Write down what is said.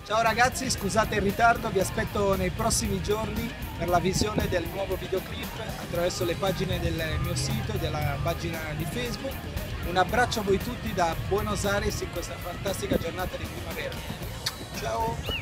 Ciao ragazzi, scusate il ritardo, vi aspetto nei prossimi giorni per la visione del nuovo videoclip attraverso le pagine del mio sito e della pagina di Facebook. Un abbraccio a voi tutti da Buenos Aires in questa fantastica giornata di primavera. Ciao!